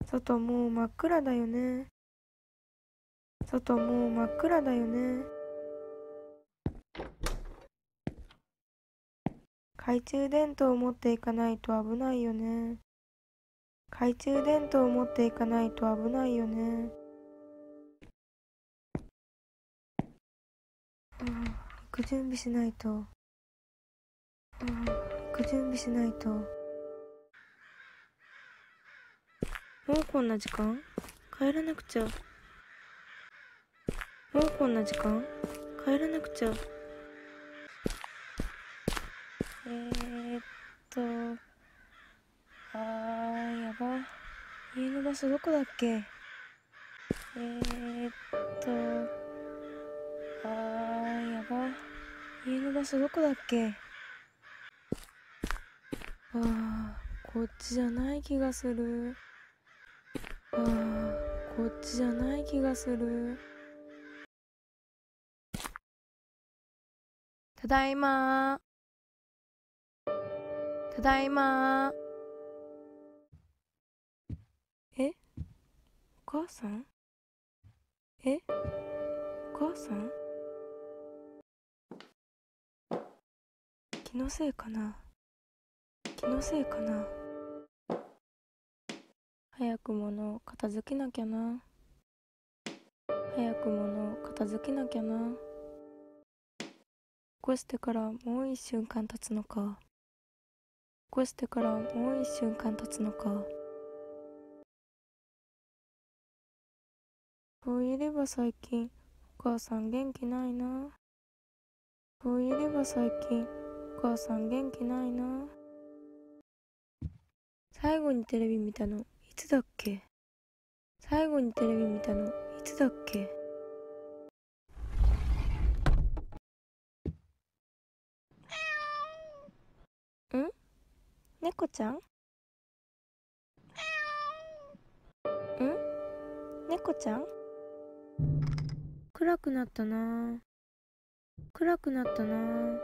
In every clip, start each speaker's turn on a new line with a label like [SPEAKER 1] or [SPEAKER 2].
[SPEAKER 1] 外もう真っ暗だよね。外もう真っ暗だよね。懐中電灯を持っていかないと危ないよね。懐中電灯を持っていかないと危ないよね。行く準備しないと。行く準備しないと。もうこんな時間？帰らなくちゃ。もうこんな時間？帰らなくちゃ。やば。家の場所どこだっけ？やば。家の場所どこだっけ？こっちじゃない気がする。こっちじゃない気がする。ただいまー。ただいまー。え？お母さん？お母さん？気のせいかな？気のせいかな？早く物を片付けなきゃな。早く物を片付けなきゃな。起こしてからもう一瞬間経つのか。起こしてからもう一瞬間経つのか。そういれば最近お母さん元気ないな。そういれば最近お母さん元気ないな。最後にテレビ見たのいつだっけ？最後にテレビ見たのいつだっけ？ん？猫ちゃん？ん？猫ちゃん？暗くなったな。暗くなったな。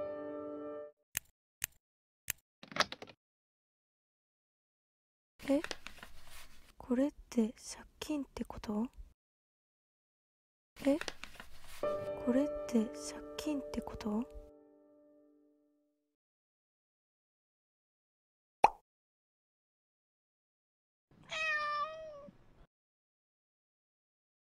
[SPEAKER 1] これって借金ってこと？これって借金ってこと？